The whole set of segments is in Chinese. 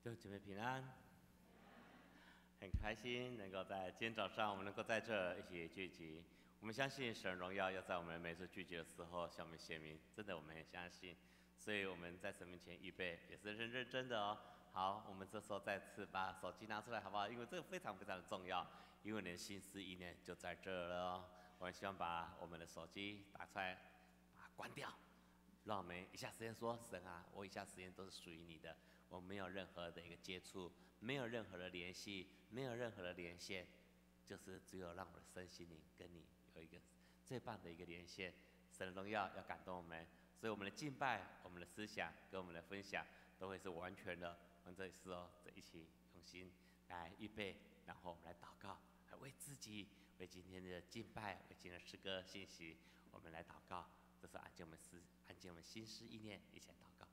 弟兄姐妹平安，很开心能够在今天早上我们能够在这一起聚集。我们相信神荣耀要在我们每次聚集的时候向我们显明，真的我们很相信，所以我们在神面前预备也是认真的哦。好，我们这时候再次把手机拿出来好不好？因为这个非常非常的重要，因为你的心思意念就在这儿了哦。我们希望把我们的手机打出来，把它关掉。让我们以下时间说，神啊，我以下时间都是属于你的，我没有任何的一个接触，没有任何的联系，没有任何的连线，就是只有让我的身心灵跟你有一个最棒的一个连线。神的荣耀要感动我们，所以我们的敬拜、我们的思想跟我们的分享都会是完全的。我们这时候一起用心来预备，然后我们来祷告，来为自己、为今天的敬拜、为今天的诗歌信息，我们来祷告。这是按照我们心思意念一起来祷告。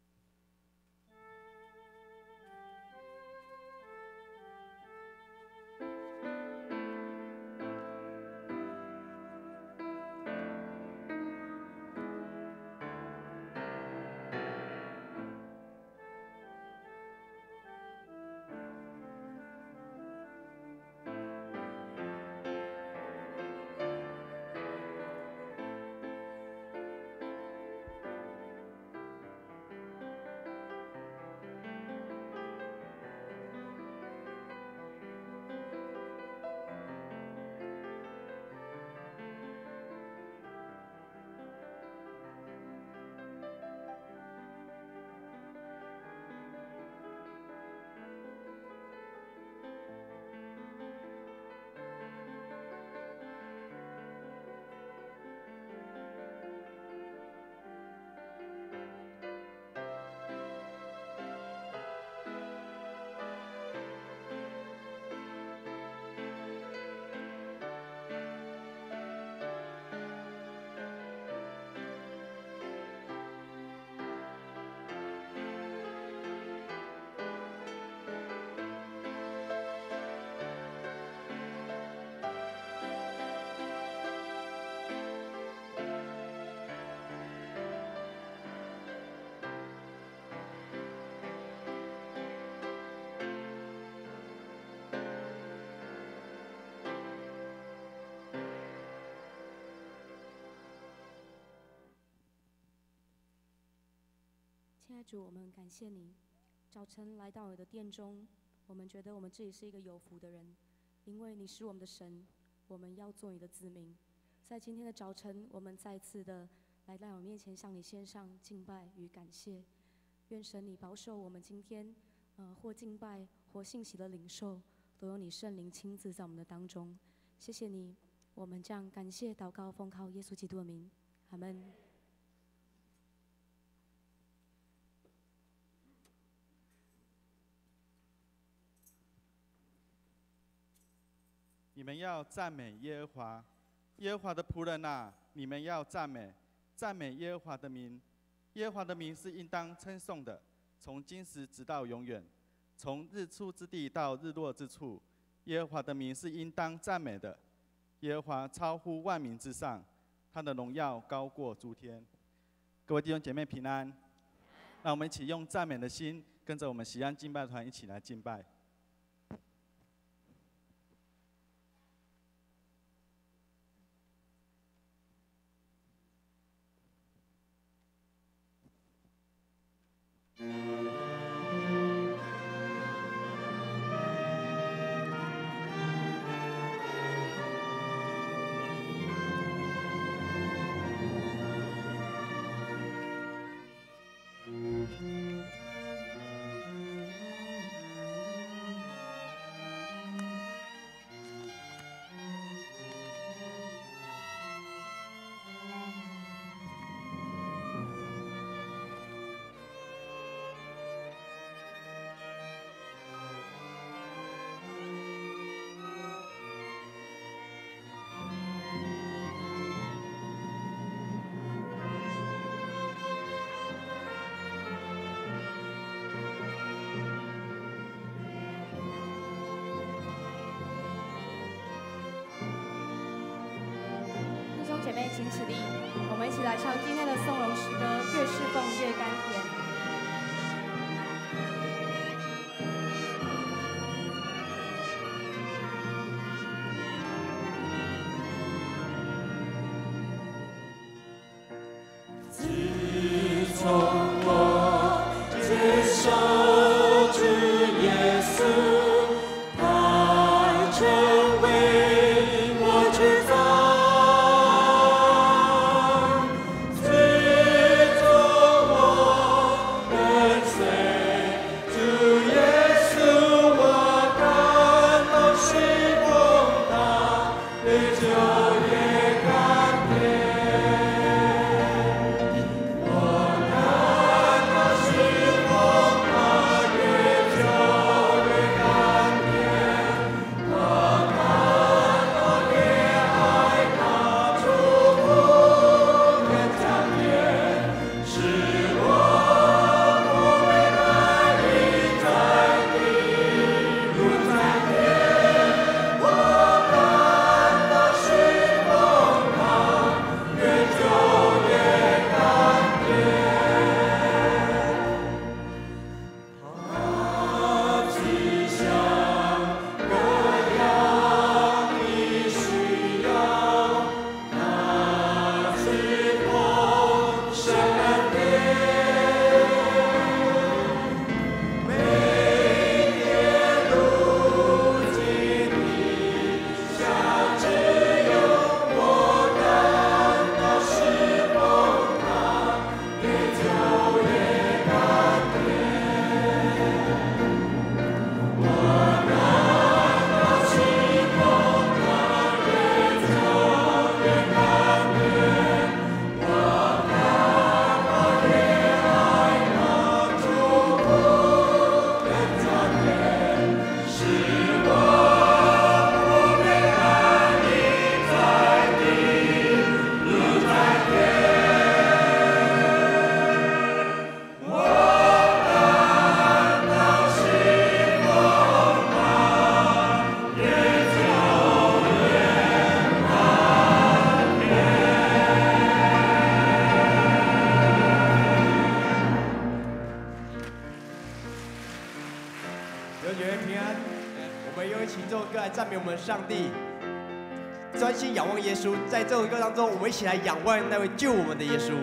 亲爱的主，我们感谢你，早晨来到你的殿中，我们觉得我们自己是一个有福的人，因为你是我们的神，我们要做你的子民。在今天的早晨，我们再次的来到我面前，向你献上敬拜与感谢。愿神你保守我们今天，或敬拜或信息的领受，都有你圣灵亲自在我们的当中。谢谢你，我们这样感谢祷告，奉靠耶稣基督的名，阿们。 你们要赞美耶和华，耶和华的仆人啊，你们要赞美耶和华的名。耶和华的名是应当称颂的，从今时直到永远，从日出之地到日落之处，耶和华的名是应当赞美的。耶和华超乎万民之上，他的荣耀高过诸天。各位弟兄姐妹平安，让我们一起用赞美的心，跟着我们喜安敬拜团一起来敬拜。 姐妹，请起立，我们一起来唱今天的颂荣诗歌《越侍奉越甘甜》。 上帝，专心仰望耶稣。在这首歌当中，我们一起来仰望那位救我们的耶稣。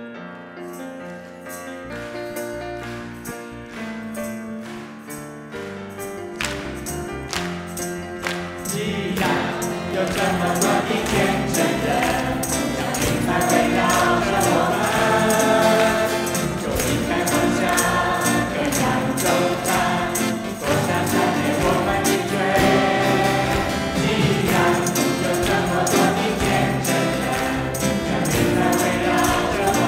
既然有这么多的见证人，生命才围绕着我们，就应该放下各样纠缠，放下缠累我们的罪。 既然有这么多的见证人，生命在围绕着我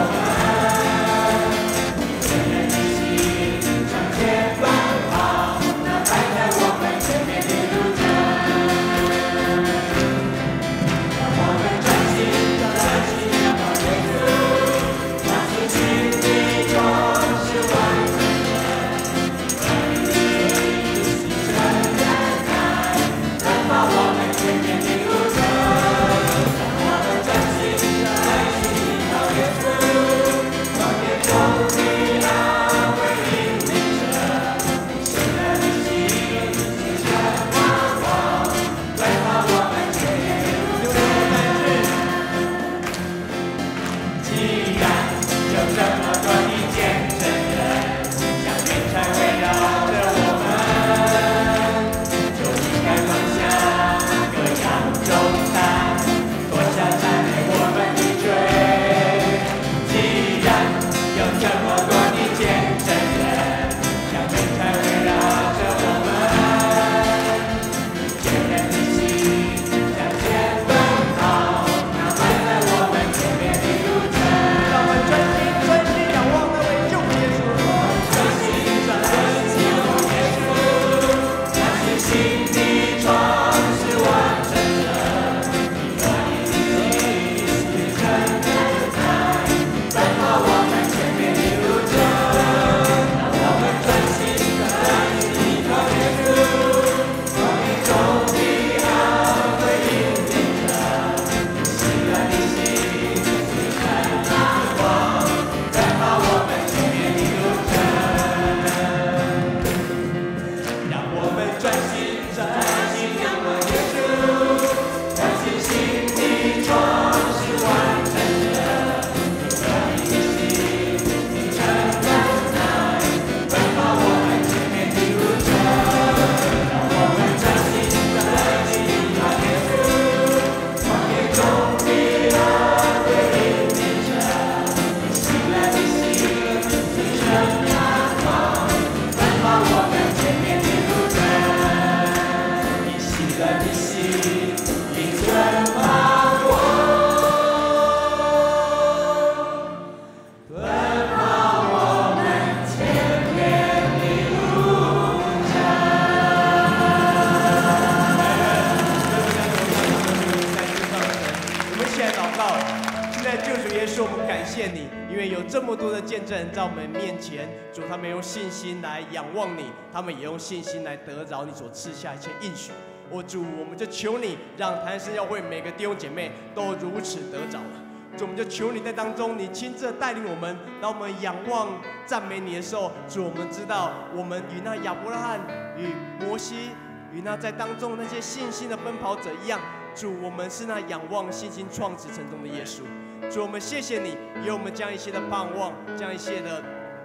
祷告。现在救主耶稣，我们感谢你，因为有这么多的见证人在我们面前，主他们用信心来仰望你，他们也用信心来得着你所赐下一切应许。主，我们就求你，让台南市教会每个弟兄姐妹都如此得着了。主，我们就求你在当中，你亲自带领我们，当我们仰望赞美你的时候，主，我们知道我们与那亚伯拉罕、与摩西、与那在当中那些信心的奔跑者一样，主，我们是那仰望信心创始成终的耶稣。主，我们谢谢你，也我们将一些的盼望，将一些的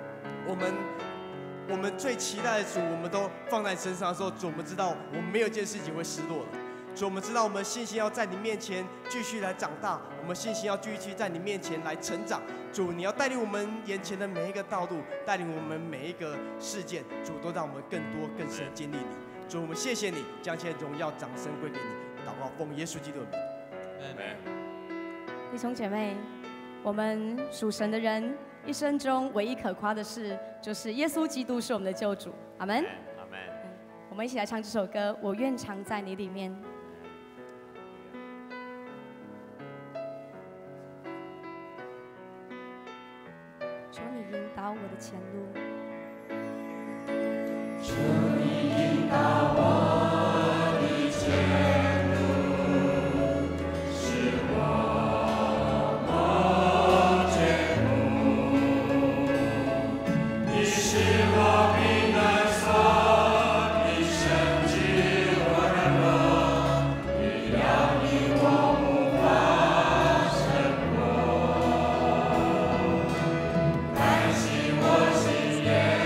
我们最期待的主，我们都放在身上的时候，主，我们知道我们没有一件事情会失落的。主，我们知道我们信心要在你面前继续来长大，我们信心要继续在你面前来成长。主，你要带领我们眼前的每一个道路，带领我们每一个事件，主，都让我们更多更深经历你。主，我们谢谢你，将一切荣耀掌声归给你。祷告奉耶稣基督的名。 弟兄姐妹，我们属神的人一生中唯一可夸的事，就是耶稣基督是我们的救主。阿门。 阿门。 我们一起来唱这首歌，我愿常在你里面。求你引导我的前路。 求你引导我的前路，使我不觉目。你是我避难所，你深知我软弱，你要你我无法胜过。担心我心眼。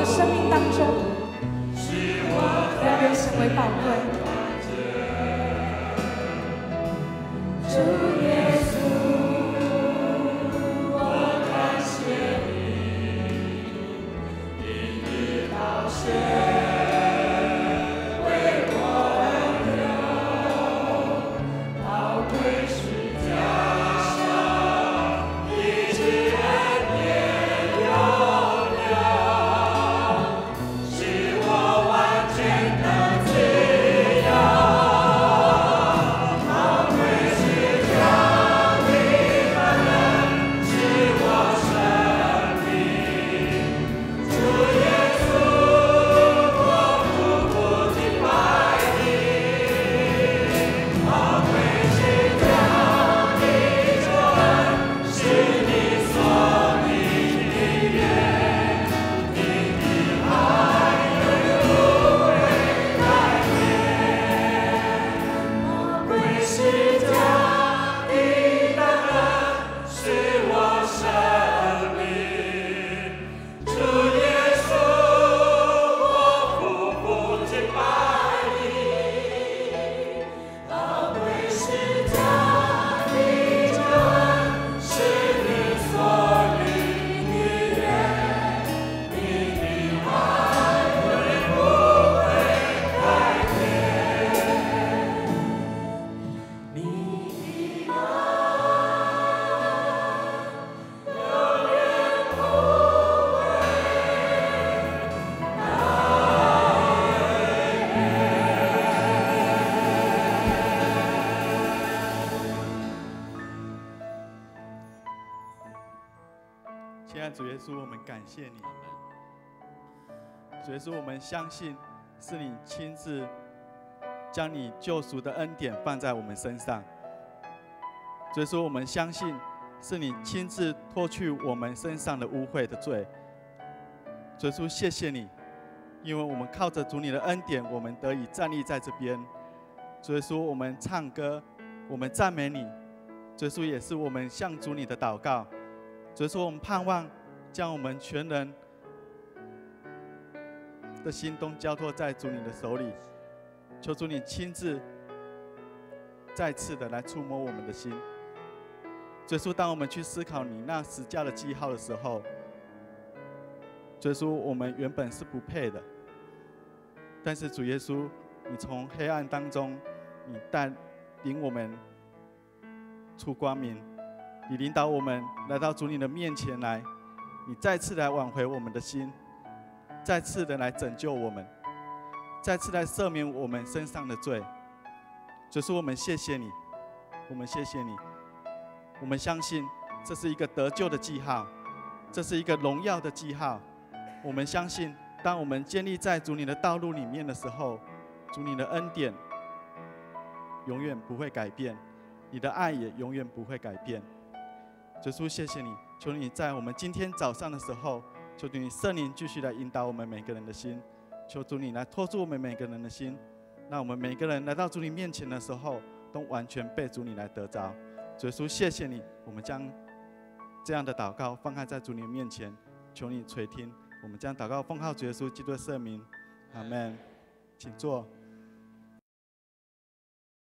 生命当中，让人显为宝贵。主耶稣，我感谢你，你的宝血为我流，宝贵是家乡，一直恩典永留，是我完全的自由。 亲爱的主耶稣，我们感谢你。主耶稣，我们相信是你亲自将你救赎的恩典放在我们身上。主耶稣，我们相信是你亲自脱去我们身上的污秽的罪。主耶稣，谢谢你，因为我们靠着主你的恩典，我们得以站立在这边。主耶稣，我们唱歌，我们赞美你。主耶稣，也是我们向主你的祷告。主耶稣，我们盼望将我们全人的心都交托在主你的手里，求主你亲自再次的来触摸我们的心。主耶稣，当我们去思考你那十架的记号的时候，主耶稣，我们原本是不配的，但是主耶稣，你从黑暗当中，你带领我们出光明，你领导我们来到主你的面前来，你再次来挽回我们的心，再次的来拯救我们，再次来赦免我们身上的罪。主耶稣，我们谢谢你，我们谢谢你，我们相信这是一个得救的记号，这是一个荣耀的记号。我们相信，当我们建立在主你的道路里面的时候，主你的恩典永远不会改变，你的爱也永远不会改变。主耶稣，谢谢你，求你在我们今天早上的时候，求主你圣灵继续来引导我们每个人的心，求主你来托住我们每个人的心，让我们每个人来到主你面前的时候，都完全被主你来得着。主耶稣，谢谢你，我们将这样的祷告放开在主你面前，求你垂听。我们将祷告奉靠主耶稣基督的圣名，阿们。请坐。